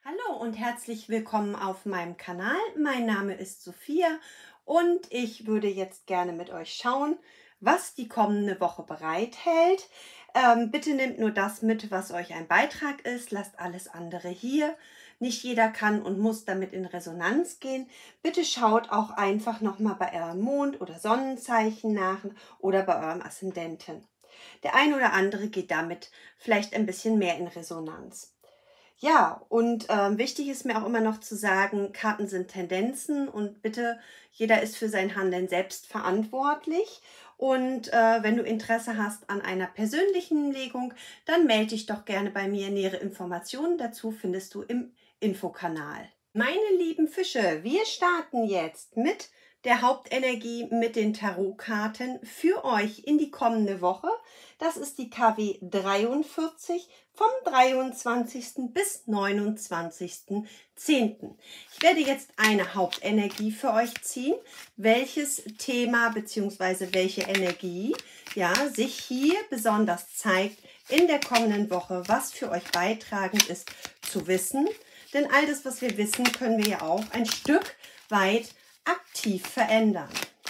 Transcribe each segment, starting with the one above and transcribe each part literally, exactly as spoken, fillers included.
Hallo und herzlich willkommen auf meinem Kanal. Mein Name ist Sophia und ich würde jetzt gerne mit euch schauen, was die kommende Woche bereithält. Ähm, bitte nehmt nur das mit, was euch ein Beitrag ist. Lasst alles andere hier. Nicht jeder kann und muss damit in Resonanz gehen. Bitte schaut auch einfach nochmal bei eurem Mond- oder Sonnenzeichen nach oder bei eurem Aszendenten. Der ein oder andere geht damit vielleicht ein bisschen mehr in Resonanz. Ja, und ähm, wichtig ist mir auch immer noch zu sagen, Karten sind Tendenzen und bitte, jeder ist für sein Handeln selbst verantwortlich. Und äh, wenn du Interesse hast an einer persönlichen Legung, dann melde dich doch gerne bei mir. Nähere Informationen dazu findest du im Infokanal. Meine lieben Fische, wir starten jetzt mit der Hauptenergie mit den Tarotkarten für euch in die kommende Woche. Das ist die K W dreiundvierzig vom dreiundzwanzigsten bis neunundzwanzigsten zehnten Ich werde jetzt eine Hauptenergie für euch ziehen, welches Thema bzw. welche Energie ja, sich hier besonders zeigt in der kommenden Woche, was für euch beitragend ist zu wissen. Denn all das, was wir wissen, können wir ja auch ein Stück weit aktiv verändern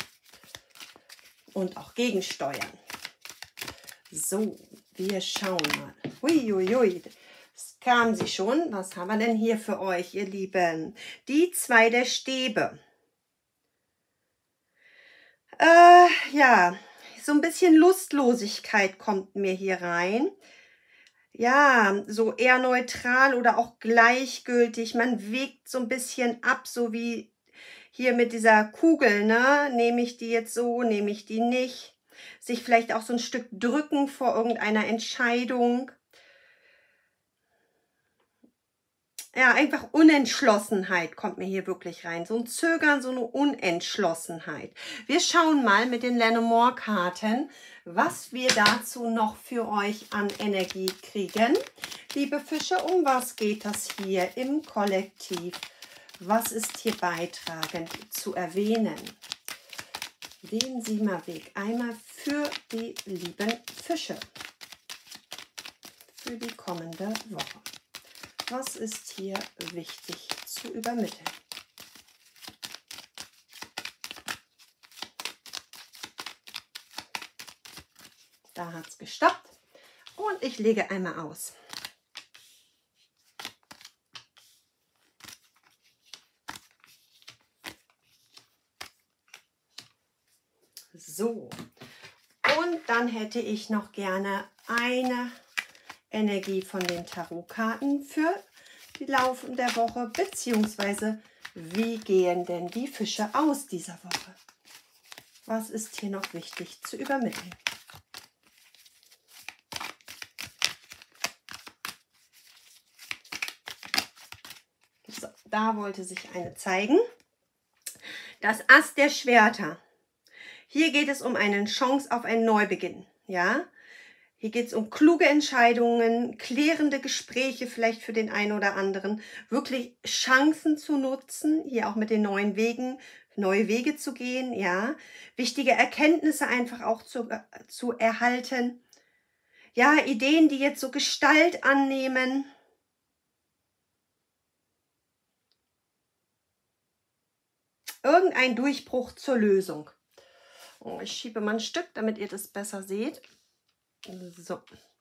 und auch gegensteuern. So, wir schauen mal. Uiuiui, das kam sie schon. Was haben wir denn hier für euch, ihr Lieben? Die zwei der Stäbe. Äh, ja, so ein bisschen Lustlosigkeit kommt mir hier rein. Ja, so eher neutral oder auch gleichgültig. Man wägt so ein bisschen ab, so wie hier mit dieser Kugel, ne? Nehme ich die jetzt so, nehme ich die nicht? Sich vielleicht auch so ein Stück drücken vor irgendeiner Entscheidung. Ja, einfach Unentschlossenheit kommt mir hier wirklich rein. So ein Zögern, so eine Unentschlossenheit. Wir schauen mal mit den Lenormand-Karten, was wir dazu noch für euch an Energie kriegen. Liebe Fische, um was geht das hier im Kollektiv? Was ist hier beitragend zu erwähnen? Gehen Sie mal Weg einmal für die lieben Fische. Für die kommende Woche. Was ist hier wichtig zu übermitteln? Da hat es gestoppt und ich lege einmal aus. So, und dann hätte ich noch gerne eine Energie von den Tarotkarten für die Lauf der Woche, beziehungsweise wie gehen denn die Fische aus dieser Woche? Was ist hier noch wichtig zu übermitteln? So, da wollte sich eine zeigen. Das Ass der Schwerter. Hier geht es um eine Chance auf einen Neubeginn, ja? Hier geht es um kluge Entscheidungen, klärende Gespräche vielleicht für den einen oder anderen, wirklich Chancen zu nutzen, hier auch mit den neuen Wegen, neue Wege zu gehen, ja, wichtige Erkenntnisse einfach auch zu, äh, zu erhalten, ja, Ideen, die jetzt so Gestalt annehmen. Irgendein Durchbruch zur Lösung. Oh, ich schiebe mal ein Stück, damit ihr das besser seht. So.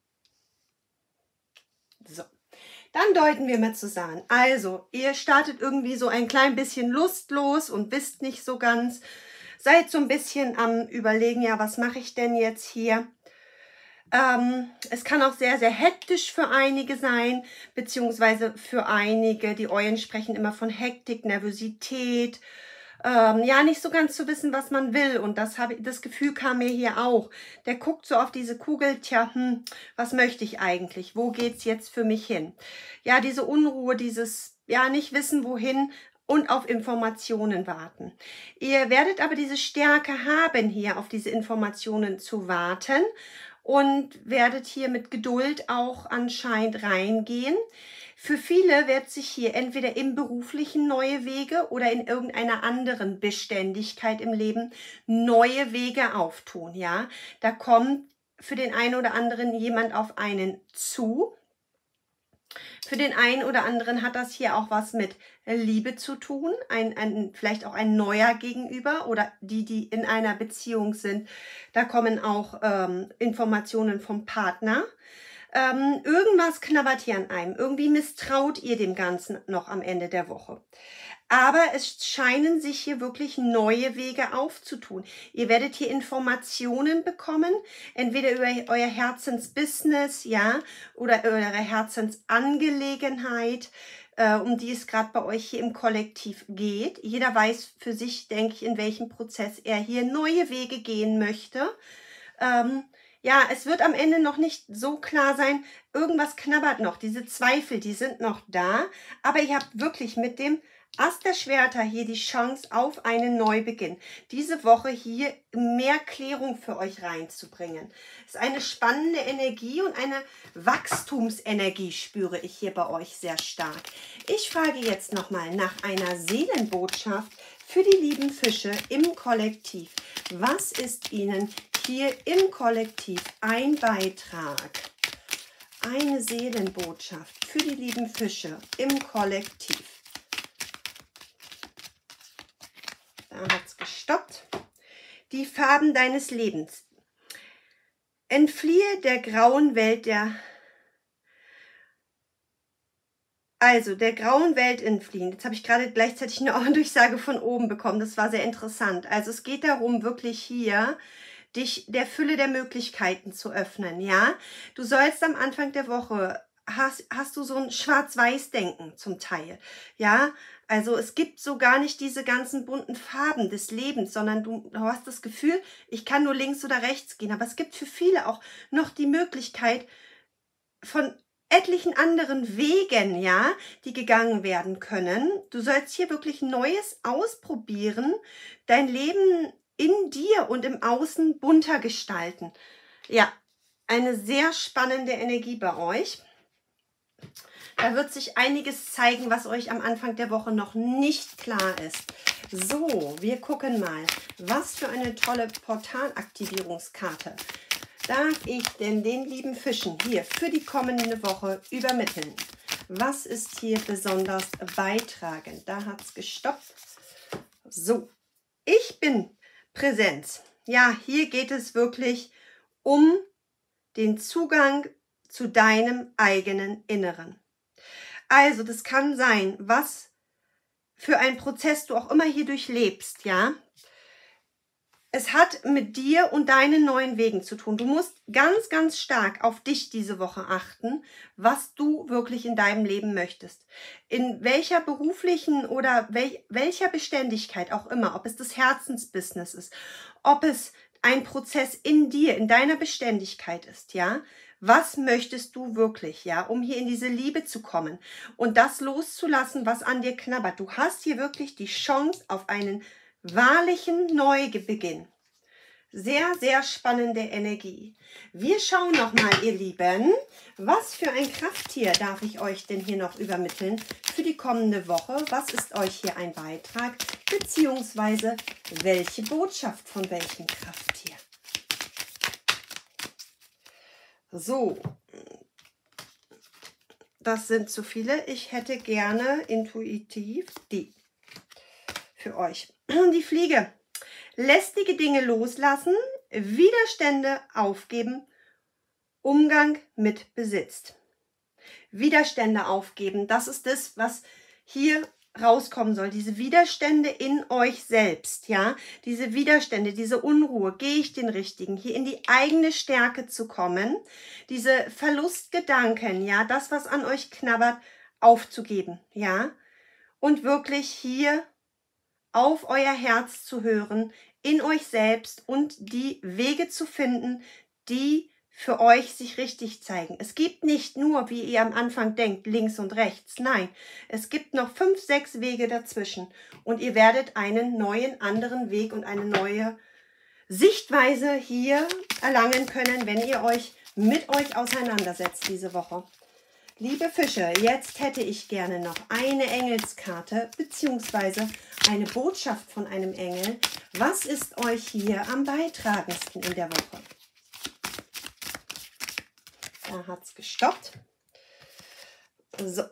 So. Dann deuten wir mal zusammen. Also, ihr startet irgendwie so ein klein bisschen lustlos und wisst nicht so ganz. Seid so ein bisschen am Überlegen, ja, was mache ich denn jetzt hier? Ähm, es kann auch sehr, sehr hektisch für einige sein, beziehungsweise für einige, die Eulen sprechen immer von Hektik, Nervosität, ähm, ja, nicht so ganz zu wissen, was man will. Und das, habe, das Gefühl kam mir hier auch. Der guckt so auf diese Kugel, tja, hm, was möchte ich eigentlich? Wo geht es jetzt für mich hin? Ja, diese Unruhe, dieses, ja, nicht wissen, wohin und auf Informationen warten. Ihr werdet aber diese Stärke haben, hier auf diese Informationen zu warten und werdet hier mit Geduld auch anscheinend reingehen. Für viele wird sich hier entweder im beruflichen neue Wege oder in irgendeiner anderen Beständigkeit im Leben neue Wege auftun. Ja, da kommt für den einen oder anderen jemand auf einen zu. Für den einen oder anderen hat das hier auch was mit Liebe zu tun, ein, ein, vielleicht auch ein neuer Gegenüber oder die, die in einer Beziehung sind. Da kommen auch ähm, Informationen vom Partner. Ähm, irgendwas knabbert hier an einem. Irgendwie misstraut ihr dem Ganzen noch am Ende der Woche. Aber es scheinen sich hier wirklich neue Wege aufzutun. Ihr werdet hier Informationen bekommen, entweder über euer Herzensbusiness, ja, oder eure Herzensangelegenheit, äh, um die es gerade bei euch hier im Kollektiv geht. Jeder weiß für sich, denke ich, in welchem Prozess er hier neue Wege gehen möchte. Ähm, ja, es wird am Ende noch nicht so klar sein, irgendwas knabbert noch. Diese Zweifel, die sind noch da, aber ihr habt wirklich mit dem Ass der Schwerter hier die Chance auf einen Neubeginn. Diese Woche hier mehr Klärung für euch reinzubringen. Es ist eine spannende Energie und eine Wachstumsenergie spüre ich hier bei euch sehr stark. Ich frage jetzt nochmal nach einer Seelenbotschaft für die lieben Fische im Kollektiv. Was ist Ihnen hier im Kollektiv ein Beitrag? Eine Seelenbotschaft für die lieben Fische im Kollektiv. Da hat es gestoppt. Die Farben deines Lebens. Entfliehe der grauen Welt der... Also, der grauen Welt entfliehen. Jetzt habe ich gerade gleichzeitig eine Durchsage von oben bekommen. Das war sehr interessant. Also, es geht darum, wirklich hier dich der Fülle der Möglichkeiten zu öffnen, ja? Du sollst am Anfang der Woche... Hast, hast du so ein Schwarz-Weiß-Denken zum Teil, ja, also es gibt so gar nicht diese ganzen bunten Farben des Lebens, sondern du, du hast das Gefühl, ich kann nur links oder rechts gehen, aber es gibt für viele auch noch die Möglichkeit von etlichen anderen Wegen, ja, die gegangen werden können. Du sollst hier wirklich Neues ausprobieren, dein Leben in dir und im Außen bunter gestalten. Ja, eine sehr spannende Energie bei euch. Da wird sich einiges zeigen, was euch am Anfang der Woche noch nicht klar ist. So, wir gucken mal, was für eine tolle Portalaktivierungskarte darf ich denn den lieben Fischen hier für die kommende Woche übermitteln? Was ist hier besonders beitragend? Da hat es gestoppt. So, ich bin Präsenz. Ja, hier geht es wirklich um den Zugang zu deinem eigenen Inneren. Also, das kann sein, was für ein Prozess du auch immer hier durchlebst, ja. Es hat mit dir und deinen neuen Wegen zu tun. Du musst ganz, ganz stark auf dich diese Woche achten, was du wirklich in deinem Leben möchtest. In welcher beruflichen oder wel welcher Beständigkeit auch immer, ob es das Herzensbusiness ist, ob es ein Prozess in dir, in deiner Beständigkeit ist, ja. Was möchtest du wirklich, ja, um hier in diese Liebe zu kommen und das loszulassen, was an dir knabbert. Du hast hier wirklich die Chance auf einen wahrlichen Neubeginn. Sehr, sehr spannende Energie. Wir schauen nochmal, ihr Lieben, was für ein Krafttier darf ich euch denn hier noch übermitteln für die kommende Woche? Was ist euch hier ein Beitrag, beziehungsweise welche Botschaft von welchem Krafttier? So, das sind zu viele. Ich hätte gerne intuitiv die für euch. Die Fliege. Lästige Dinge loslassen, Widerstände aufgeben, Umgang mit Besitz. Widerstände aufgeben, das ist das, was hier rauskommen soll. Diese Widerstände in euch selbst, ja, diese Widerstände, diese Unruhe, gehe ich den richtigen, hier in die eigene Stärke zu kommen, diese Verlustgedanken, ja, das, was an euch knabbert, aufzugeben, ja, und wirklich hier auf euer Herz zu hören, in euch selbst und die Wege zu finden, die für euch sich richtig zeigen. Es gibt nicht nur, wie ihr am Anfang denkt, links und rechts. Nein, es gibt noch fünf, sechs Wege dazwischen. Und ihr werdet einen neuen, anderen Weg und eine neue Sichtweise hier erlangen können, wenn ihr euch mit euch auseinandersetzt diese Woche. Liebe Fische, jetzt hätte ich gerne noch eine Engelskarte beziehungsweise eine Botschaft von einem Engel. Was ist euch hier am beitragendsten in der Woche? Da hat es gestoppt. So.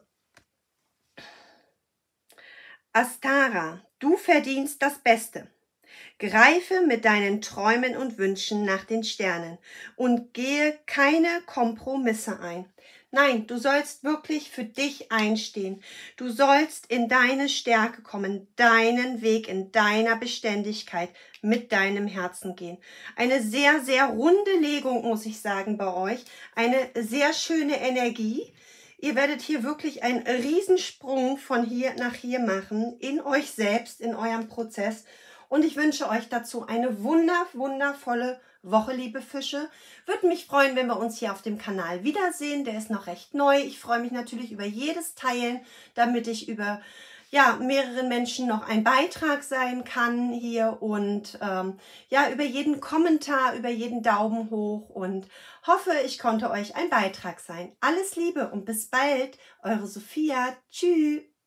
Astara, du verdienst das Beste. Greife mit deinen Träumen und Wünschen nach den Sternen und gehe keine Kompromisse ein. Nein, du sollst wirklich für dich einstehen. Du sollst in deine Stärke kommen, deinen Weg in deiner Beständigkeit mit deinem Herzen gehen. Eine sehr, sehr runde Legung, muss ich sagen, bei euch. Eine sehr schöne Energie. Ihr werdet hier wirklich einen Riesensprung von hier nach hier machen, in euch selbst, in eurem Prozess. Und ich wünsche euch dazu eine wunder, wundervolle Woche, liebe Fische. Würde mich freuen, wenn wir uns hier auf dem Kanal wiedersehen. Der ist noch recht neu. Ich freue mich natürlich über jedes Teilen, damit ich über ja, mehreren Menschen noch ein Beitrag sein kann hier und ähm, ja, über jeden Kommentar, über jeden Daumen hoch und hoffe, ich konnte euch ein Beitrag sein. Alles Liebe und bis bald, eure Sophia. Tschüss.